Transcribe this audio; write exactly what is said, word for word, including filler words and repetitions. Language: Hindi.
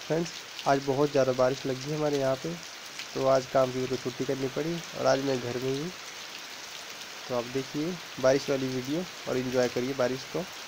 फ्रेंड्स आज बहुत ज़्यादा बारिश लगी है हमारे यहाँ पे, तो आज काम की वजह से छुट्टी करनी पड़ी और आज मैं घर में ही हूँ। तो आप देखिए बारिश वाली वीडियो और एंजॉय करिए बारिश को।